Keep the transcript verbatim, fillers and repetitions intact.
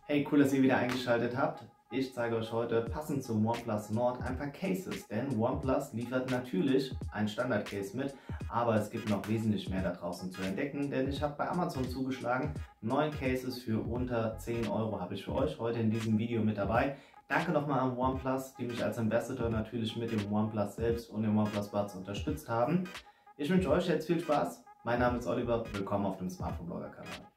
Hey, cool, dass ihr wieder eingeschaltet habt. Ich zeige euch heute passend zum OnePlus Nord ein paar Cases, denn OnePlus liefert natürlich ein Standard-Case mit, aber es gibt noch wesentlich mehr da draußen zu entdecken, denn ich habe bei Amazon zugeschlagen. Neun Cases für unter zehn Euro habe ich für euch heute in diesem Video mit dabei. Danke nochmal an OnePlus, die mich als Ambassador natürlich mit dem OnePlus selbst und dem OnePlus Buds unterstützt haben. Ich wünsche euch jetzt viel Spaß. Mein Name ist Oliver, willkommen auf dem Smartphone Blogger Kanal.